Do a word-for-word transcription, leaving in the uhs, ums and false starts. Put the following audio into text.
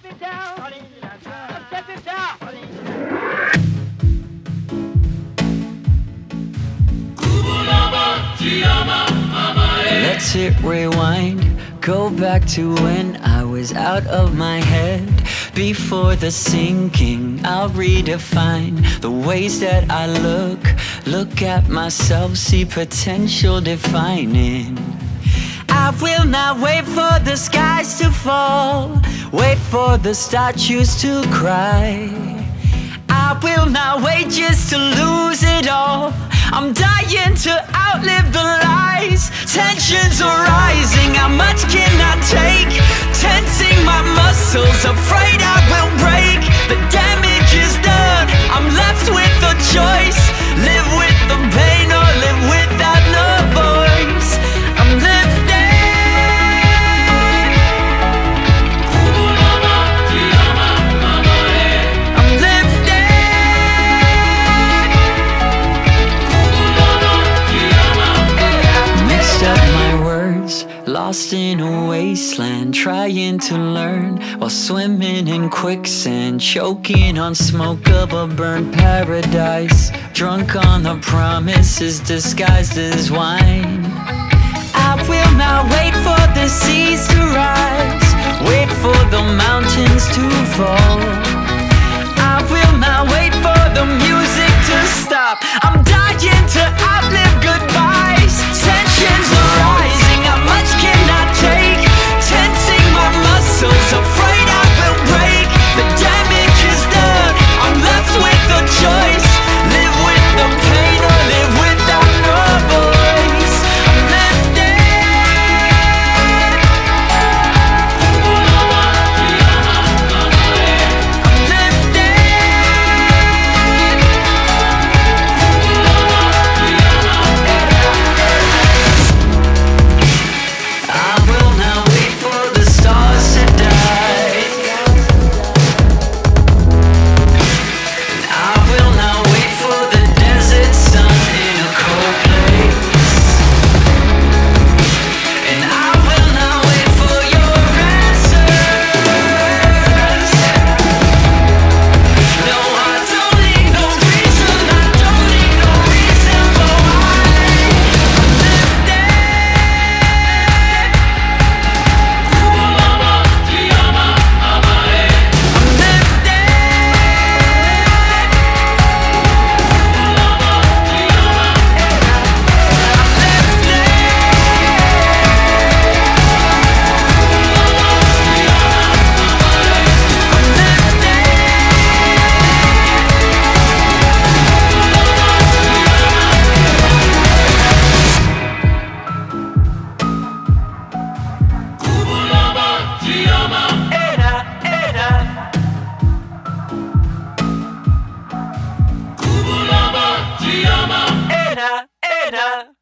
it down. Step it down. Let's hit rewind, go back to when I was out of my head. Before the sinking, I'll redefine the ways that I look. Look at myself, see potential defining. I will not wait for the skies to fall, wait for the statues to cry. I will not wait just to lose it all. I'm dying to outlive the lies. Tensions are rising, how much can I take? Tensing my muscles, afraid I will break. The damage is done, I'm left with a choice. Live with the pain or live without no voice. I'm lifted. Lost in a wasteland, trying to learn while swimming in quicksand, choking on smoke of a burned paradise, drunk on the promises disguised as wine. I will not wait for the seas to rise, wait for the mountains to fall. I will not wait for the music to stop. I'm dying to outlive goodbyes. Tensions are rising, how much can I take? Tensing my muscles, afraid I will break. The damage is done, I'm left with a choice. Live with the pain or live without no voice. I'm lifted. Era, era.